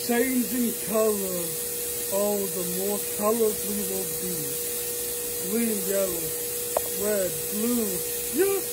changing colors. Oh, the more colors we will be. Green, yellow, red, blue. Yes!